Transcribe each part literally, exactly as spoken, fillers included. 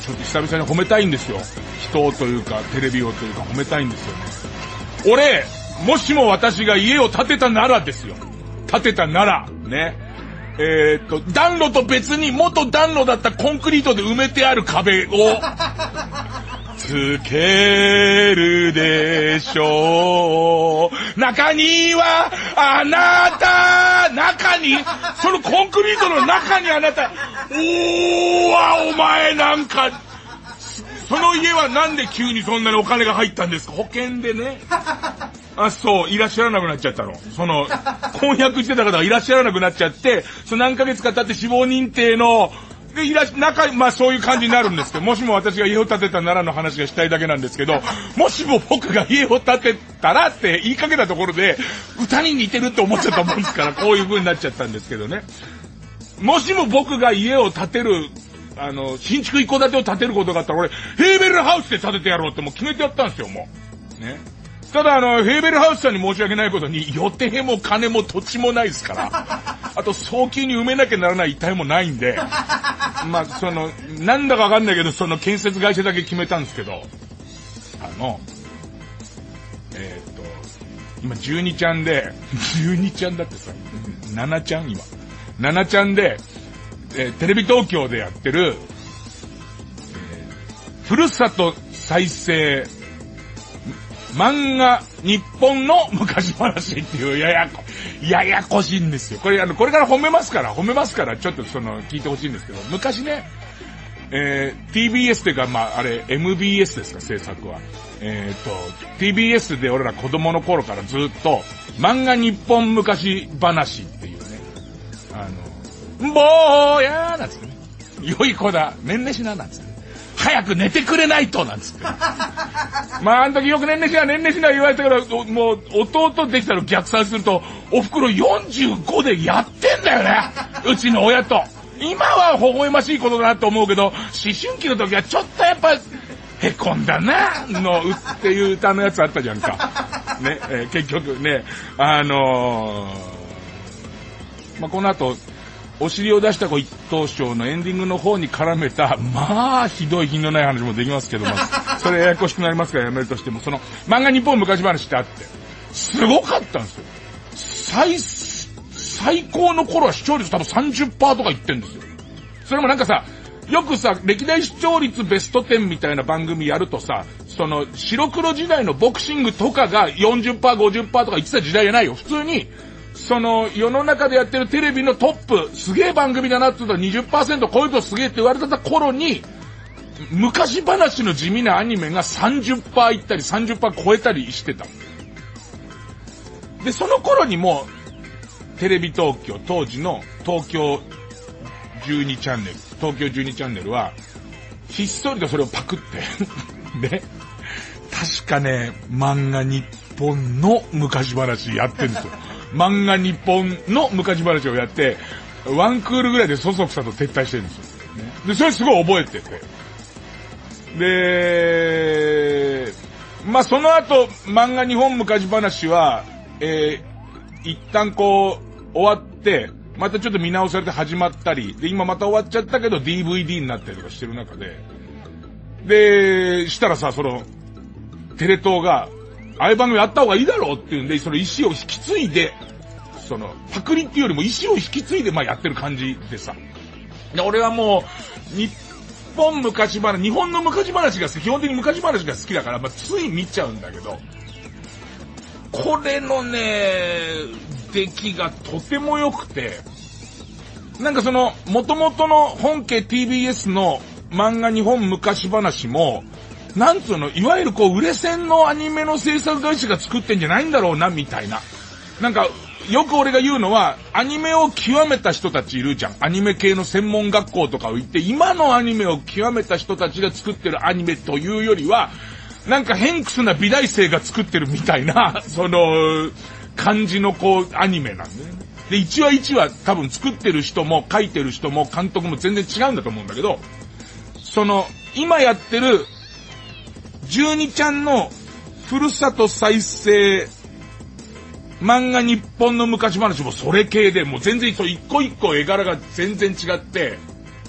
ちょっと久々に褒めたいんですよ。人というか、テレビをというか褒めたいんですよね。俺、もしも私が家を建てたならですよ。建てたなら、ね。えー、っと、暖炉と別に元暖炉だったコンクリートで埋めてある壁を、つけるでしょう。中には、あなた、中に、そのコンクリートの中にあなた、おーわ、お前なんか、その家はなんで急にそんなにお金が入ったんですか？保険でね。あ、そう、いらっしゃらなくなっちゃったの。その、婚約してた方がいらっしゃらなくなっちゃって、その何ヶ月か経って死亡認定の、で、いらっしゃ、中、まあそういう感じになるんですけど、もしも私が家を建てたならの話がしたいだけなんですけど、もしも僕が家を建てたらって言いかけたところで、歌に似てるって思っちゃったもんですから、こういう風になっちゃったんですけどね。もしも僕が家を建てる、あの、新築一戸建てを建てることがあったら、俺、ヘーベルハウスで建ててやろうってもう決めてやったんですよ、もう。ね。ただあの、ヘーベルハウスさんに申し訳ないことに、予定も金も土地もないですから。あと、早急に埋めなきゃならない遺体もないんで、まあ、その、なんだかわかんないけど、その建設会社だけ決めたんですけど、あの、えー、っと、今じゅうにちゃんで、じゅうにちゃんだってさ、ななちゃん今。ななちゃんで、えー、テレビ東京でやってる、えー、ふるさと再生、漫画日本の昔話っていうややこ、ややこしいんですよ。これあの、これから褒めますから、褒めますから、ちょっとその、聞いてほしいんですけど、昔ね、えー、ティービーエス っていうか、まあ、あれ、エムビーエス ですか、制作は。えーと、ティービーエス で俺ら子供の頃からずっと、漫画日本昔話っていうね、あの、ぼーやーなんつってね、良い子だ、ねんねしな、なんつってね、早く寝てくれないと、なんつって。まあ、あの時よくねんねしな、ねんねしな言われたから、もう、弟できたら逆算すると、お袋よんじゅうごでやってんだよね。うちの親と。今は微笑ましいことだなと思うけど、思春期の時はちょっとやっぱ、へこんだな、の、っていう歌のやつあったじゃんか。ね、えー、結局ね、あのー、まあ、この後、お尻を出した子一等賞のエンディングの方に絡めた、まあ、ひどい品のない話もできますけども、それややこしくなりますからやめるとしても、その、漫画日本昔話ってあって、すごかったんですよ。最、最高の頃は視聴率多分 さんじゅっパーセント とか言ってんですよ。それもなんかさ、よくさ、歴代視聴率ベストじゅうみたいな番組やるとさ、その、白黒時代のボクシングとかが よんじゅっパーセント、ごじゅっパーセント とか言ってた時代じゃないよ。普通に、その、世の中でやってるテレビのトップ、すげえ番組だなって言ったら にじゅっパーセント 超えるとすげえって言われてた頃に、昔話の地味なアニメが さんじゅっパーセント いったり さんじゅっパーセント 超えたりしてた。で、その頃にもう、テレビ東京、当時の東京じゅうにチャンネル、東京じゅうにチャンネルは、ひっそりとそれをパクって、で、確かね、漫画日本の昔話やってるんですよ。漫画日本の昔話をやって、ワンクールぐらいでそそくさと撤退してるんですよ。ね、で、それすごい覚えてて。で、まあ、その後、漫画日本昔話は、えー、一旦こう、終わって、またちょっと見直されて始まったり、で、今また終わっちゃったけど ディーブイディー になったりとかしてる中で、で、したらさ、その、テレ東が、ああいう番組やった方がいいだろうっていうんで、その意思を引き継いで、その、パクリっていうよりも意思を引き継いで、まあやってる感じでさ。で、俺はもう、日本昔話、日本の昔話が好き、基本的に昔話が好きだから、まあつい見ちゃうんだけど、これのね、出来がとても良くて、なんかその、元々の本家 ティービーエス の漫画日本昔話も、なんつうの、いわゆるこう、売れ線のアニメの制作会社が作ってんじゃないんだろうな、みたいな。なんか、よく俺が言うのは、アニメを極めた人たちいるじゃん。アニメ系の専門学校とかを行って、今のアニメを極めた人たちが作ってるアニメというよりは、なんか偏屈な美大生が作ってるみたいな、その、感じのこう、アニメなんだよね。で、一話一話多分作ってる人も書いてる人も監督も全然違うんだと思うんだけど、その、今やってる、じゅうにちゃんのふるさと再生漫画日本の昔話もそれ系でもう全然そう一個一個絵柄が全然違って、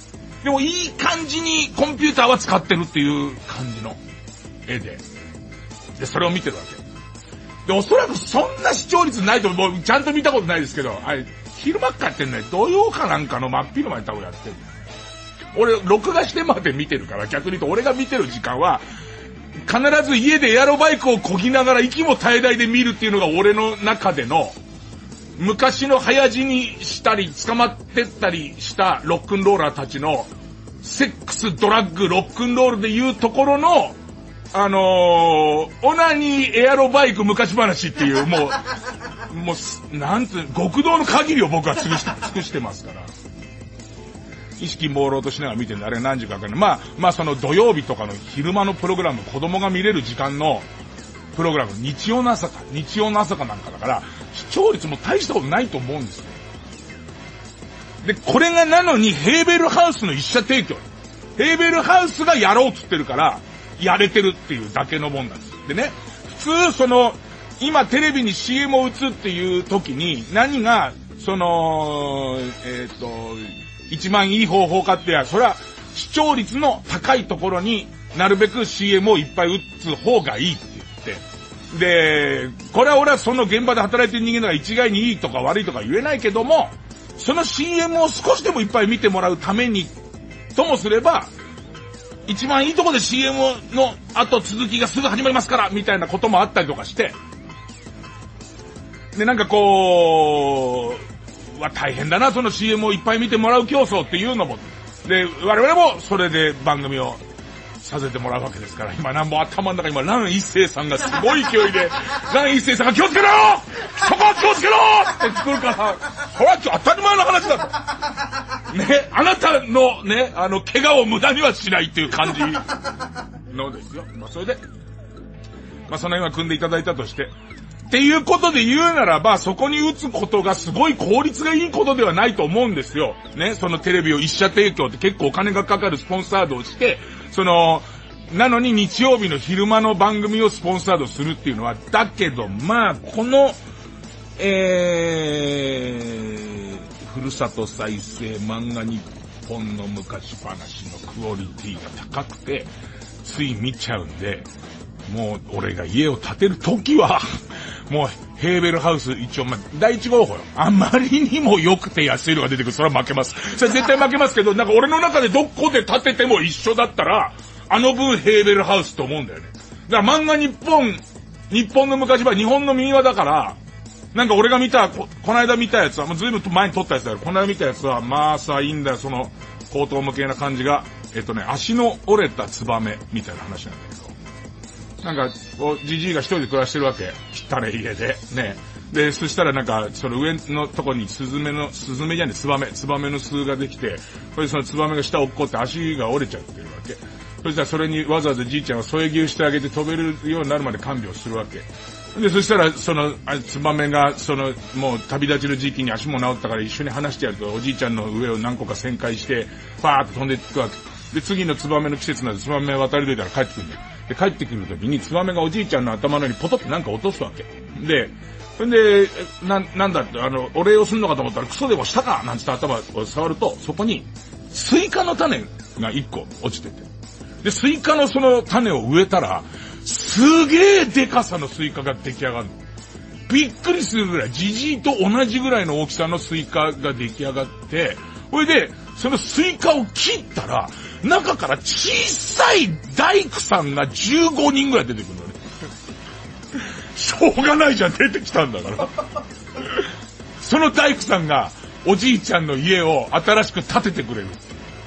でもいい感じにコンピューターは使ってるっていう感じの絵で。で、それを見てるわけ。で、おそらくそんな視聴率ないと思う。もうちゃんと見たことないですけど、あれ、昼間っかやってんね、土曜かなんかの真っ昼間に多分やってる。俺、録画してまで見てるから、逆に言うと俺が見てる時間は、必ず家でエアロバイクを漕ぎながら息も絶え絶えで見るっていうのが俺の中での、昔の早死にしたり捕まってったりしたロックンローラーたちのセックス、ドラッグ、ロックンロールでいうところの、あのー、オナニーエアロバイク昔話っていう、もう、もう、なんつう、極道の限りを僕は尽くして、尽くしてますから。意識朦朧としながら見てるんで、あれ何時かわかんない。まあ、まあその土曜日とかの昼間のプログラム、子供が見れる時間のプログラム、日曜の朝か、日曜の朝かなんかだから、視聴率も大したことないと思うんですよ。で、これがなのにヘーベルハウスの一社提供。ヘーベルハウスがやろうって言ってるから、やれてるっていうだけのもんなんです。でね、普通その、今テレビに シーエム を打つっていう時に、何が、その、えっと、一番いい方法かってや、それは視聴率の高いところになるべく シーエム をいっぱい打つ方がいいって言って。で、これは俺はその現場で働いてる人間だから一概にいいとか悪いとか言えないけども、その シーエム を少しでもいっぱい見てもらうために、ともすれば、一番いいとこで シーエム の後続きがすぐ始まりますから、みたいなこともあったりとかして、で、なんかこう、は大変だな、その シーエム をいっぱい見てもらう競争っていうのも。で、我々もそれで番組をさせてもらうわけですから、今なんも頭の中今、蘭一生さんがすごい勢いで、蘭一生さんが気をつけろそこは気をつけろって作るから、それは当たり前の話だと。ね、あなたのね、あの、怪我を無駄にはしないっていう感じのですよ。まあ、それで、まあ、その辺は組んでいただいたとして、っていうことで言うならば、そこに打つことがすごい効率がいいことではないと思うんですよ。ね、そのテレビを一社提供って結構お金がかかるスポンサードをして、その、なのに日曜日の昼間の番組をスポンサードするっていうのは、だけど、まあ、この、えー、ふるさと再生漫画日本の昔話のクオリティが高くて、つい見ちゃうんで、もう俺が家を建てるときは、もうヘーベルハウス一応、まあ、第一候補よ。あまりにも良くて安いのが出てくる。それは負けます。それ絶対負けますけど、なんか俺の中でどこで建てても一緒だったら、あの分ヘーベルハウスと思うんだよね。だから漫画日本、日本の昔は日本の民話だから、なんか俺が見た、こ、この間見たやつは、もうずいぶん前に撮ったやつだよ。この間見たやつは、まあさ、いいんだよ、その、高等無形な感じが。えっとね、足の折れたツバメ、みたいな話なんだけど。なんか、じじいが一人で暮らしてるわけ。汚い家で。ね。で、そしたらなんか、その上のとこにスズメの、スズメじゃねえ、ツバメ、ツバメの巣ができて、それでそのツバメが下落っこって足が折れちゃってるわけ。そしたらそれにわざわざじいちゃんは添え木をしてあげて飛べるようになるまで看病するわけ。で、そしたら、その、ツバメが、その、もう旅立ちの時期に足も治ったから一緒に話してやると、おじいちゃんの上を何個か旋回して、ファーッと飛んでいくわけ。で、次のツバメの季節になってツバメ渡りといたら帰ってくるんだよ。で、帰ってくるときにツバメがおじいちゃんの頭の上にポトってなんか落とすわけ。で、それで、な、なんだって、あの、お礼をするのかと思ったらクソでもしたかなんつって頭を触ると、そこに、スイカの種が一個落ちてて。で、スイカのその種を植えたら、すげえデカさのスイカが出来上がるの。びっくりするぐらい、ジジイと同じぐらいの大きさのスイカが出来上がって、それで、そのスイカを切ったら、中から小さい大工さんがじゅうごにんぐらい出てくるのね。しょうがないじゃん、出てきたんだから。その大工さんが、おじいちゃんの家を新しく建ててくれる。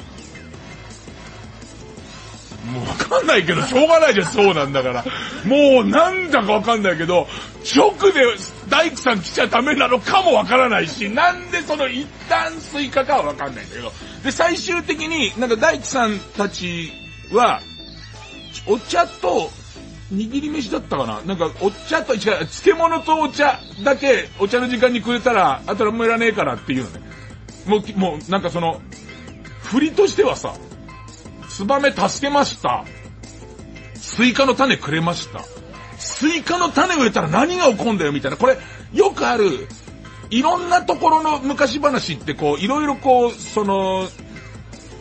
もうわかんないけど、しょうがないじゃん、そうなんだから。もうなんだかわかんないけど、直で大工さん来ちゃダメなのかもわからないし、なんでその一旦スイカかはわかんないんだけど。で、最終的になんか大工さんたちは、お茶と握り飯だったかな、なんかお茶と、違う、漬物とお茶だけお茶の時間にくれたら、あとはもういらねえからっていうのね。もう、もうなんかその、振りとしてはさ、ツバメ助けました。スイカの種くれました。スイカの種を植えたら何が起こるんだよみたいな。これ、よくある、いろんなところの昔話ってこう、いろいろこう、その、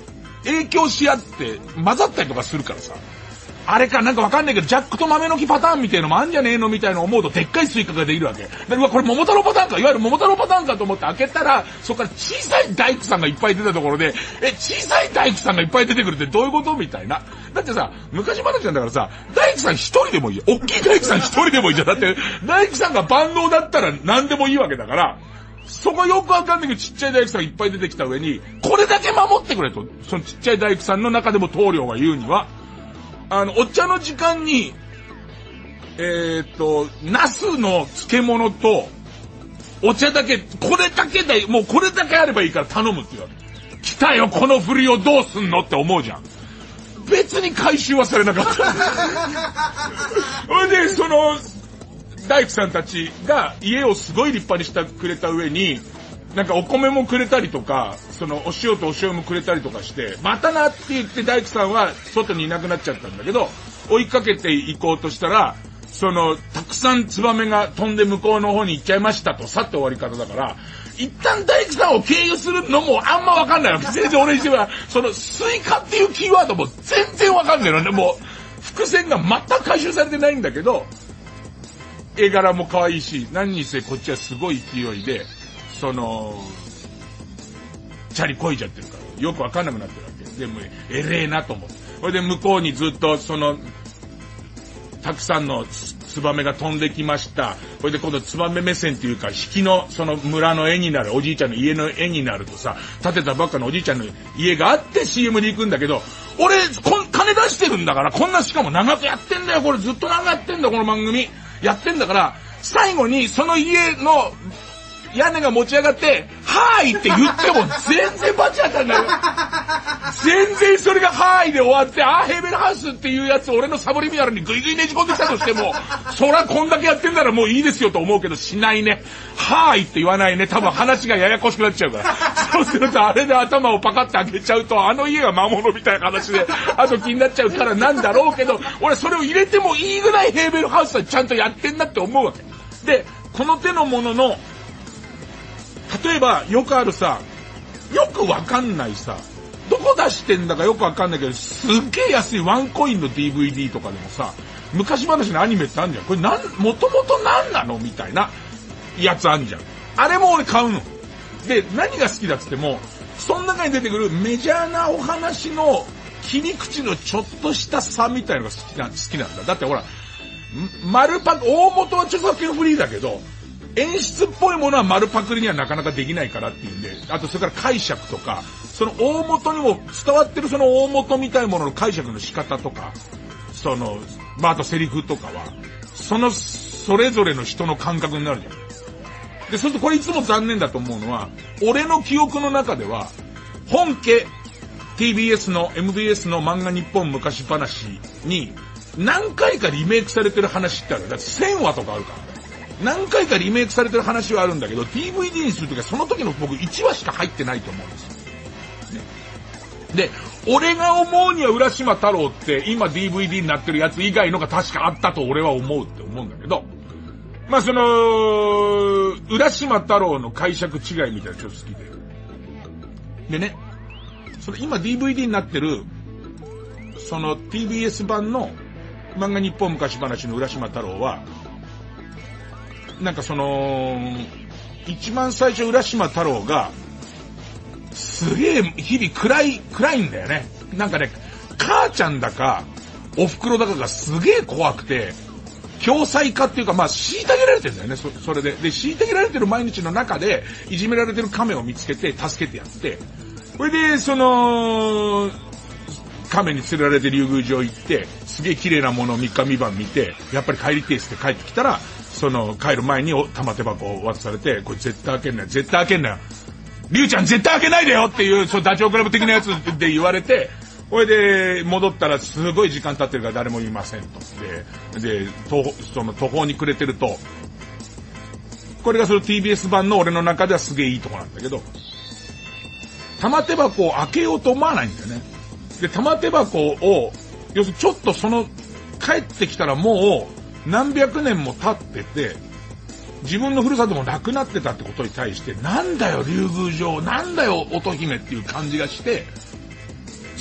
影響し合って混ざったりとかするからさ。あれかなんかわかんないけど、ジャックと豆の木パターンみたいのもあんじゃねえのみたいな思うと、でっかいスイカができるわけ。でうわ、これ桃太郎パターンか、いわゆる桃太郎パターンかと思って開けたら、そこから小さい大工さんがいっぱい出たところで、え、小さい大工さんがいっぱい出てくるってどういうことみたいな。だってさ、昔話なんだからさ、大工さん一人でもいいよ。大きい大工さん一人でもいいじゃん。だって、大工さんが万能だったら何でもいいわけだから、そこよくわかんないけどちっちゃい大工さんがいっぱい出てきた上に、これだけ守ってくれと。そのちっちゃい大工さんの中でも棟梁が言うには、あの、お茶の時間に、えー、っと、ナスの漬物と、お茶だけ、これだけで、もうこれだけあればいいから頼むって言うわけ。来たよ、この振りをどうすんのって思うじゃん。別に回収はされなかった。それで、その、大工さんたちが家をすごい立派にしてくれた上に、なんかお米もくれたりとか、そのお塩とお醤油もくれたりとかして、またなって言って大工さんは外にいなくなっちゃったんだけど、追いかけて行こうとしたら、その、たくさんツバメが飛んで向こうの方に行っちゃいましたと、さって終わり方だから、一旦大工さんを経由するのもあんまわかんないわけ。全然俺にしては、そのスイカっていうキーワードも全然わかんないのね。もう、伏線が全く回収されてないんだけど、絵柄も可愛いし、何にせこっちはすごい勢いで、その、チャリこいじゃってるから、よくわかんなくなってるわけ。でも、えれえなと思って。それで向こうにずっと、その、たくさんのツバメが飛んできました。それで今度ツバメ目線っていうか、引きの、その村の絵になる、おじいちゃんの家の絵になるとさ、建てたばっかのおじいちゃんの家があって シーエム で行くんだけど、俺、こん、金出してるんだから、こんなしかも長くやってんだよ、これずっと長くやってんだ、この番組。やってんだから、最後にその家の、屋根が持ち上がって、はーいって言っても全然バチ当たんないよ。全然それがはーいで終わって、あーヘーベルハウスっていうやつ俺のサブリミナルにグイグイねじ込んできたとしても、そらこんだけやってんならもういいですよと思うけどしないね。はーいって言わないね。多分話がややこしくなっちゃうから。そうするとあれで頭をパカッて開けちゃうと、あの家が魔物みたいな話で、あと気になっちゃうからなんだろうけど、俺それを入れてもいいぐらいヘーベルハウスはちゃんとやってんなって思うわけ。で、この手のものの、例えばよくあるさ、よくわかんないさ、どこ出してんだかよくわかんないけど、すっげえ安いワンコインの ディーブイディー とかでもさ、昔話のアニメってあんじゃん。これなん、もともとなんなのみたいなやつあんじゃん。あれも俺買うの。で、何が好きだっつっても、その中に出てくるメジャーなお話の切り口のちょっとした差みたいなのが好きな、好きなんだ。だってほら、丸パク、大元は著作権フリーだけど、演出っぽいものは丸パクリにはなかなかできないからっていうんで、あとそれから解釈とか、その大元にも伝わってるその大元みたいなものの解釈の仕方とか、その、まあ、あとセリフとかは、その、それぞれの人の感覚になるじゃん。で、そうするとこれいつも残念だと思うのは、俺の記憶の中では、本家 ティービーエス の エムビーエス の漫画日本昔話に何回かリメイクされてる話ってある。だってせんわとかあるからね。何回かリメイクされてる話はあるんだけど、ディーブイディー にするときはその時の僕いちわしか入ってないと思うんですよ。ね、で、俺が思うには浦島太郎って今 ディーブイディー になってるやつ以外のが確かあったと俺は思うって思うんだけど、まあその、浦島太郎の解釈違いみたいなのちょっと好きで。でね、その今 ディーブイディー になってる、その ティービーエス 版の漫画日本昔話の浦島太郎は、なんかその、一番最初浦島太郎が、すげえ日々暗い、暗いんだよね。なんかね、母ちゃんだか、お袋だかがすげえ怖くて、共済化っていうか、まあ、虐げられてるんだよね、そ、それで。で、虐げられてる毎日の中で、いじめられてる亀を見つけて、助けてやって、それで、その、亀に連れられて竜宮城行って、すげえ綺麗なものをみっかみばん見て、やっぱり帰りてえって帰ってきたら、その、帰る前に玉手箱を渡されて、これ絶対開けんなよ、絶対開けんなよ。竜ちゃん絶対開けないでよっていう、そう、ダチョウ倶楽部的なやつで言われて、これで、戻ったらすごい時間経ってるから誰もいませんと。で、で、と、その途方に暮れてると、これがその ティービーエス 版の俺の中ではすげえいいとこなんだけど、玉手箱を開けようと思わないんだよね。で、玉手箱を、要するにちょっとその、帰ってきたらもう、何百年も経ってて、自分のふるさともなくなってたってことに対して、なんだよ竜宮城、なんだよ乙姫っていう感じがして、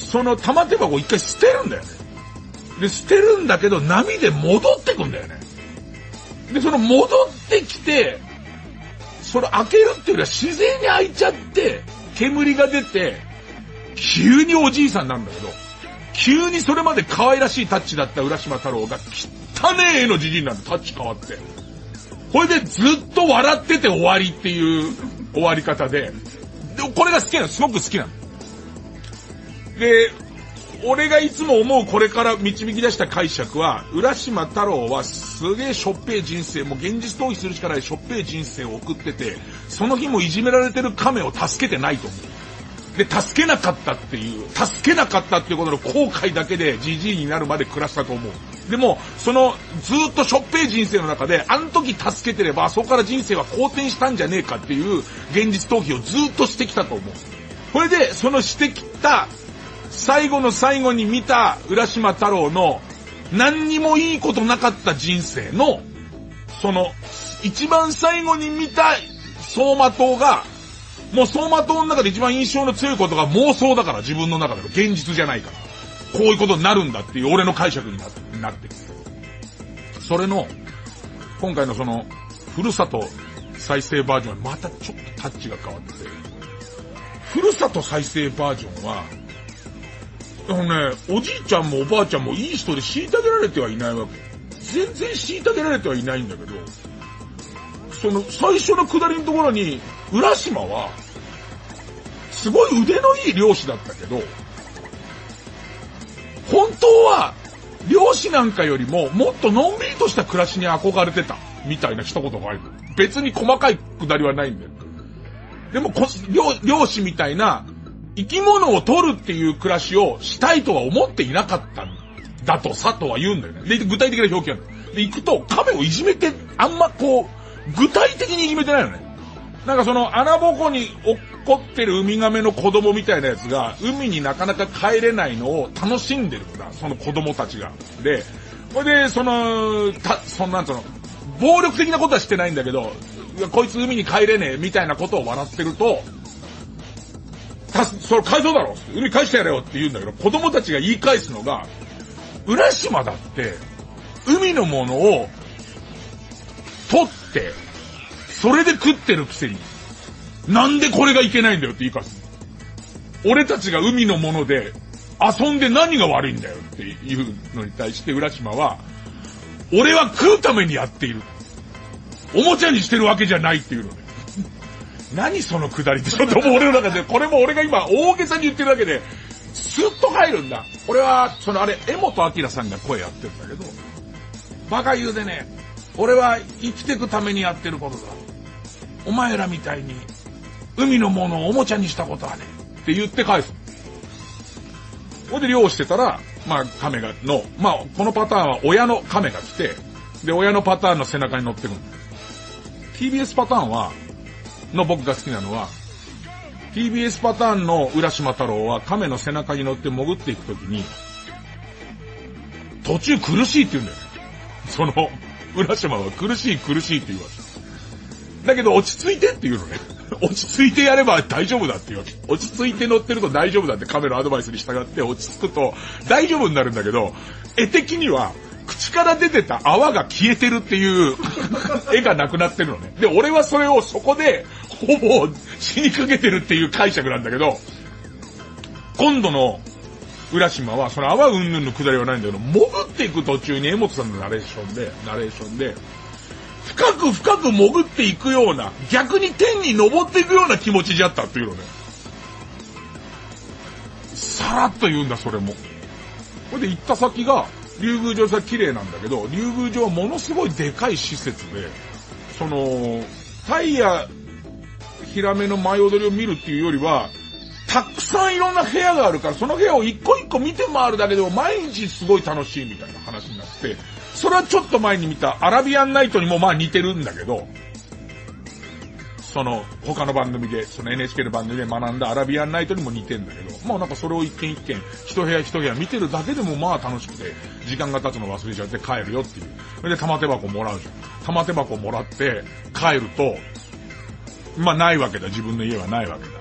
その玉手箱を一回捨てるんだよね。で、捨てるんだけど波で戻ってくんだよね。で、その戻ってきて、それ開けるっていうよりは自然に開いちゃって、煙が出て、急におじいさんになるんだけど、急にそれまで可愛らしいタッチだった浦島太郎が汚ねえ絵のじじいになる。タッチ変わって。これでずっと笑ってて終わりっていう終わり方で、でこれが好きなの、すごく好きなの。で、俺がいつも思うこれから導き出した解釈は、浦島太郎はすげえしょっぺい人生、もう現実逃避するしかないしょっぺい人生を送ってて、その日もいじめられてる亀を助けてないと思う。で、助けなかったっていう、助けなかったっていうことの後悔だけでじじいになるまで暮らしたと思う。でも、そのずーっとしょっぺい人生の中で、あの時助けてれば、そこから人生は好転したんじゃねえかっていう現実逃避をずーっとしてきたと思う。これで、そのしてきた、最後の最後に見た浦島太郎の何にもいいことなかった人生の、その、一番最後に見た走馬灯が、もう走馬灯の中で一番印象の強いことが妄想だから、自分の中での現実じゃないから。こういうことになるんだっていう俺の解釈になって、なってる。それの、今回のその、ふるさと再生バージョンはまたちょっとタッチが変わってて、ふるさと再生バージョンは、あのね、おじいちゃんもおばあちゃんもいい人で虐げられてはいないわけ。全然虐げられてはいないんだけど、その最初の下りのところに、浦島は、すごい腕のいい漁師だったけど、本当は、漁師なんかよりも、もっとのんびりとした暮らしに憧れてた、みたいな一言がある。別に細かい下りはないんだよ。でも、漁、漁師みたいな、生き物を取るっていう暮らしをしたいとは思っていなかったんだとさとは言うんだよね。で、具体的な表記あるの。で、行くと、亀をいじめて、あんまこう、具体的にいじめてないのね。なんかその穴ぼこに落っこってるウミガメの子供みたいなやつが、海になかなか帰れないのを楽しんでるんだ、その子供たちが。で、これで、その、た、そんなんその、暴力的なことはしてないんだけど、こいつ海に帰れねえ、みたいなことを笑ってると、た、それ返そうだろ、海返してやれよって言うんだけど、子供たちが言い返すのが、浦島だって、海のものを、取って、それで食ってるくせに、なんでこれがいけないんだよって言い返す。俺たちが海のもので、遊んで何が悪いんだよっていうのに対して浦島は、俺は食うためにやっている。おもちゃにしてるわけじゃないっていうのね。何そのくだりってちょっともう俺の中で、これも俺が今大げさに言ってるだけで、スッと入るんだ。俺は、そのあれ、江本明さんが声やってるんだけど、バカ言うでね、俺は生きてくためにやってることだ。お前らみたいに、海のものをおもちゃにしたことはね、って言って返す。ここで漁をしてたら、まあ亀がの、まあこのパターンは親の亀が来て、で親のパターンの背中に乗ってくる。ティービーエス パターンは、の僕が好きなのは、ティービーエス パターンの浦島太郎は亀の背中に乗って潜っていくときに、途中苦しいって言うんだよね。その、浦島は苦しい苦しいって言うわけ。だけど落ち着いてって言うのね。落ち着いてやれば大丈夫だって言うわけ。落ち着いて乗ってると大丈夫だって亀のアドバイスに従って落ち着くと大丈夫になるんだけど、絵的には口から出てた泡が消えてるっていう絵がなくなってるのね。で、俺はそれをそこでほぼ死にかけてるっていう解釈なんだけど、今度の浦島はその泡うんぬんのくだりはないんだけど、潜っていく途中に江本さんのナレーションで、ナレーションで、深く深く潜っていくような、逆に天に昇っていくような気持ちじゃったっていうのね。さらっと言うんだ、それも。これで行った先が、竜宮城さ綺麗なんだけど、竜宮城はものすごいでかい施設で、その、タイやヒラメの舞踊りを見るっていうよりは、たくさんいろんな部屋があるから、その部屋を一個一個見て回るだけでも毎日すごい楽しいみたいな話になって、それはちょっと前に見たアラビアンナイトにもまあ似てるんだけど、その他の番組で、その エヌエイチケー の番組で学んだアラビアンナイトにも似てるんだけど、まあなんかそれを一軒一軒、一部屋一部屋見てるだけでもまあ楽しくて、時間が経つの忘れちゃって帰るよっていう。それで玉手箱もらうじゃん。玉手箱もらって帰ると、まあないわけだ。自分の家はないわけだ。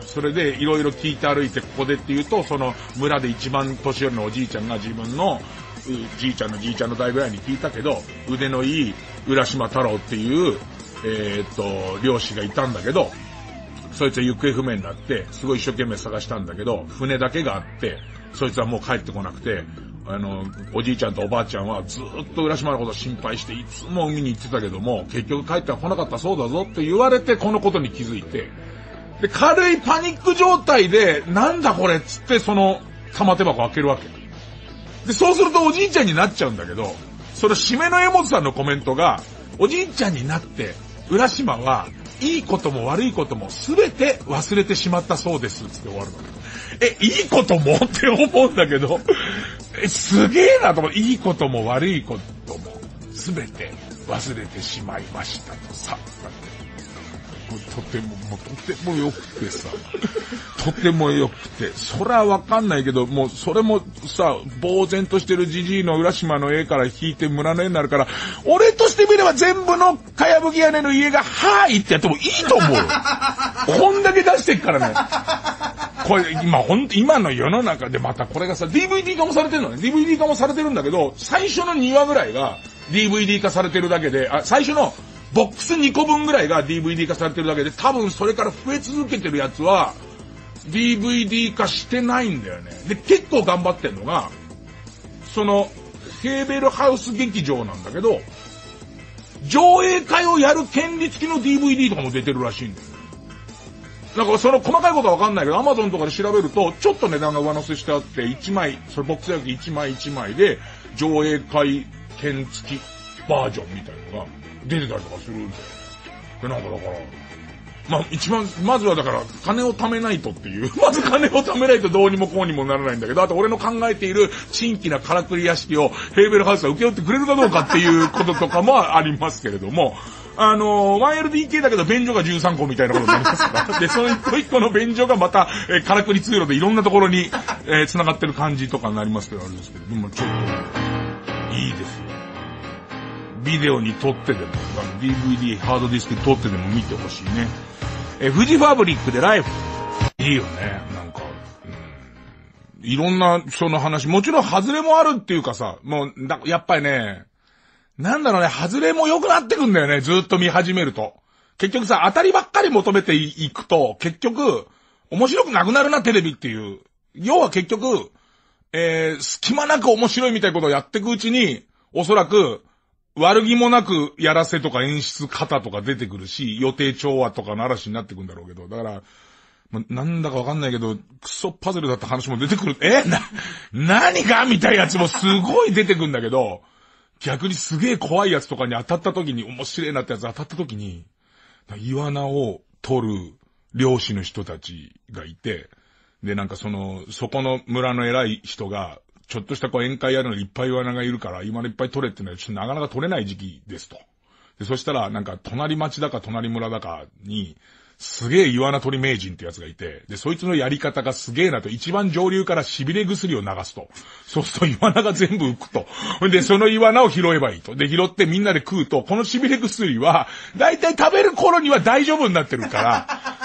それでいろいろ聞いて歩いて、ここでって言うと、その村で一番年寄りのおじいちゃんが自分の、じいちゃんのじいちゃんの代ぐらいに聞いたけど、腕のいい浦島太郎っていう、えー、っと、漁師がいたんだけど、そいつは行方不明になって、すごい一生懸命探したんだけど、船だけがあって、そいつはもう帰ってこなくて、あの、おじいちゃんとおばあちゃんはずーっと浦島のこと心配して、いつも海に行ってたけども、結局帰っては来なかったそうだぞって言われて、このことに気づいて、で、軽いパニック状態で、なんだこれっつって、その、玉手箱開けるわけ。で、そうするとおじいちゃんになっちゃうんだけど、その締めの江本さんのコメントが、おじいちゃんになって、浦島はいいことも悪いこともすべて忘れてしまったそうですつって終わるの。え、いいこともって思うんだけど、え、すげえなと思う。いいことも悪いこともすべて忘れてしまいましたとさ。もうとても、もうとても良くてさ、とても良くて、それはわかんないけど、もうそれもさ、呆然としてるじじいの浦島の絵から引いて村の絵になるから、俺としてみれば全部のかやぶき屋根の家が、はーいってやってもいいと思うよ。こんだけ出してっからね。これ、今ほんと、今の世の中でまたこれがさ、ディーブイディー 化もされてるのね。ディーブイディー 化もされてるんだけど、最初のにわぐらいが ディーブイディー 化されてるだけで、あ、最初のボックスにこぶんぐらいが ディーブイディー 化されてるだけで、多分それから増え続けてるやつは ディーブイディー 化してないんだよね。で、結構頑張ってんのが、そのヘーベルハウス劇場なんだけど、上映会をやる権利付きの ディーブイディー とかも出てるらしいんだよ。なんかその細かいことはわかんないけど、アマゾンとかで調べると、ちょっと値段が上乗せしてあって、いちまい、それボックス焼きいちまいいちまいで、上映会券付きバージョンみたいなのが出てたりとかするんだよ。で、なんかだから、まあ一番、まずはだから、金を貯めないとっていう。まず金を貯めないとどうにもこうにもならないんだけど、あと俺の考えている新規なからくり屋敷をヘーベルハウスが請け負ってくれるかどうかっていうこととかもありますけれども、あのー、ワンエルディーケー だけど便所がじゅうさんこみたいなことになりますから。で、その一個一個の便所がまた、えー、からくり通路でいろんなところに、えー、繋がってる感じとかになりますけど、あれですけど、でもちょっと、いいですよ。ビデオに撮ってでも、ディーブイディー ハードディスクに撮ってでも見てほしいね。えー、フジファブリックでライフ。いいよね。なんか、うん、いろんなその話、もちろん外れもあるっていうかさ、もう、だやっぱりね、なんだろうね、外れも良くなってくんだよね、ずっと見始めると。結局さ、当たりばっかり求めていくと、結局、面白くなくなるな、テレビっていう。要は結局、えー、隙間なく面白いみたいなことをやっていくうちに、おそらく、悪気もなくやらせとか演出方とか出てくるし、予定調和とかの嵐になってくんだろうけど、だから、ま、なんだかわかんないけど、クソパズルだった話も出てくる。えな、何がみたいなやつもすごい出てくんだけど、逆にすげえ怖いやつとかに当たった時に、面白いなってやつ当たった時に、イワナを取る漁師の人たちがいて、で、なんかその、そこの村の偉い人が、ちょっとしたこう宴会やるのにいっぱいイワナがいるから、イワナいっぱい取れってのはちょっとなかなか取れない時期ですと。で、そしたらなんか隣町だか隣村だかに、すげえイワナ取り名人ってやつがいて、で、そいつのやり方がすげえなと、一番上流から痺れ薬を流すと。そうするとイワナが全部浮くと。で、そのイワナを拾えばいいと。で、拾ってみんなで食うと、この痺れ薬は、だいたい食べる頃には大丈夫になってるから、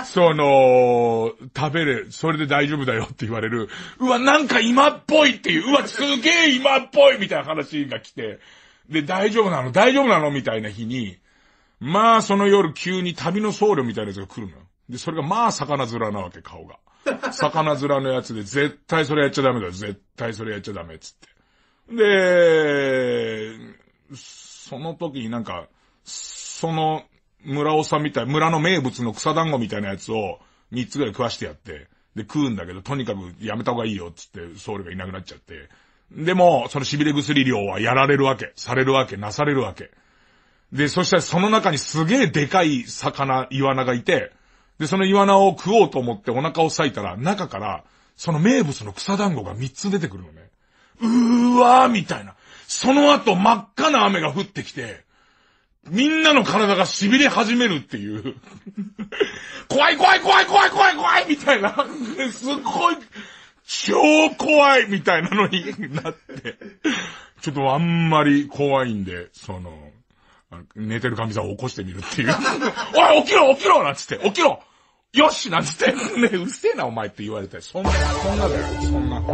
その、食べれ、それで大丈夫だよって言われる。うわ、なんか今っぽいっていう、うわ、すげえ今っぽいみたいな話が来て、で、大丈夫なの大丈夫なのみたいな日に、まあ、その夜急に旅の僧侶みたいなやつが来るのよ。で、それがまあ、魚面なわけ、顔が。魚面のやつで、絶対それやっちゃダメだよ。絶対それやっちゃダメ、つって。で、その時になんか、その村尾さんみたい、村の名物の草団子みたいなやつを三つぐらい食わしてやって、で、食うんだけど、とにかくやめた方がいいよ、つって、僧侶がいなくなっちゃって。でも、その痺れ薬量はやられるわけ、されるわけ、なされるわけ。で、そしたらその中にすげえでかい魚、イワナがいて、で、そのイワナを食おうと思ってお腹を裂いたら、中から、その名物の草団子が三つ出てくるのね。うーわーみたいな。その後真っ赤な雨が降ってきて、みんなの体が痺れ始めるっていう。怖い怖い怖い怖い怖い怖いみたいな。すごい、超怖いみたいなのになって。ちょっとあんまり怖いんで、その、寝てる神様を起こしてみるっていう。おい起きろ起きろなんつって、起きろよしなんつって、ね、うるせえなお前って言われたよ。そんな、そんなだよ、そんな。